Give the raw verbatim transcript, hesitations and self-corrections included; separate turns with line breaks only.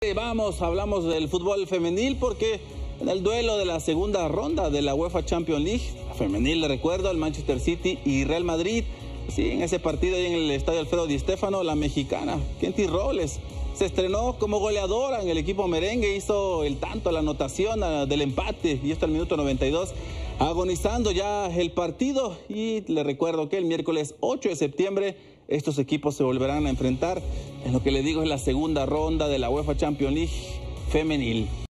Vamos, hablamos del fútbol femenil porque en el duelo de la segunda ronda de la UEFA Champions League, femenil, le recuerdo, el Manchester City y Real Madrid. Sí, en ese partido ahí en el estadio Alfredo Di Stéfano, la mexicana Kenty Robles se estrenó como goleadora en el equipo merengue, hizo el tanto, la anotación del empate y hasta el minuto noventa y dos, agonizando ya el partido. Y le recuerdo que el miércoles ocho de septiembre estos equipos se volverán a enfrentar en lo que le digo es la segunda ronda de la UEFA Champions League femenil.